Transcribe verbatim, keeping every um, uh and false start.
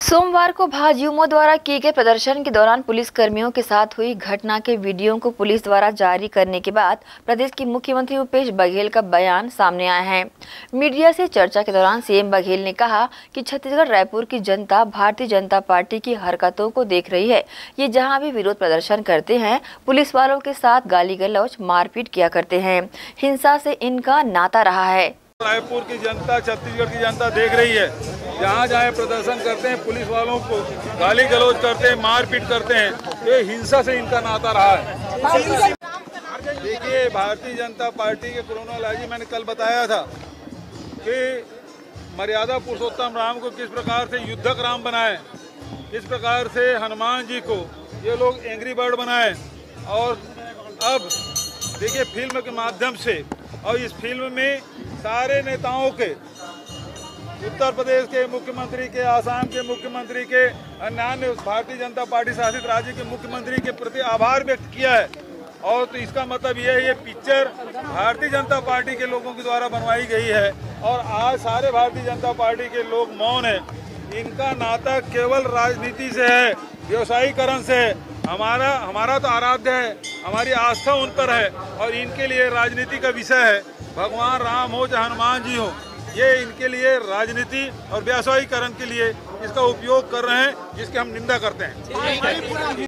सोमवार को भाजयुमो द्वारा किए गए प्रदर्शन के दौरान पुलिस कर्मियों के साथ हुई घटना के वीडियो को पुलिस द्वारा जारी करने के बाद प्रदेश के मुख्यमंत्री भूपेश बघेल का बयान सामने आया है। मीडिया से चर्चा के दौरान सीएम बघेल ने कहा कि छत्तीसगढ़ रायपुर की जनता भारतीय जनता पार्टी की हरकतों को देख रही है। ये जहाँ भी विरोध प्रदर्शन करते हैं, पुलिस वालों के साथ गाली गलौज मारपीट किया करते हैं। हिंसा से इनका नाता रहा है। रायपुर की जनता, छत्तीसगढ़ की जनता देख रही है, जहाँ जहाँ प्रदर्शन करते हैं पुलिस वालों को गाली गलौज करते हैं, मारपीट करते हैं। ये हिंसा से इनका नाता रहा है। देखिए, भारतीय जनता पार्टी के क्रोनोलॉजी मैंने कल बताया था कि मर्यादा पुरुषोत्तम राम को किस प्रकार से युद्धक राम बनाए, किस प्रकार से हनुमान जी को ये लोग एंग्री बर्ड बनाए। और अब देखिए, फिल्म के माध्यम से, और इस फिल्म में सारे नेताओं के, उत्तर प्रदेश के मुख्यमंत्री के, आसाम के मुख्यमंत्री के, अन्य भारतीय जनता पार्टी शासित राज्य के मुख्यमंत्री के प्रति आभार व्यक्त किया है। और तो इसका मतलब ये है, ये पिक्चर भारतीय जनता पार्टी के लोगों के द्वारा बनवाई गई है। और आज सारे भारतीय जनता पार्टी के लोग मौन है। इनका नाता केवल राजनीति से है, व्यवसायीकरण से है। हमारा हमारा तो आराध्य है, हमारी आस्था उन पर है, और इनके लिए राजनीति का विषय है। भगवान राम हो चाहे हनुमान जी हो, ये इनके लिए राजनीति और व्यवसायीकरण के लिए इसका उपयोग कर रहे हैं, जिसकी हम निंदा करते हैं।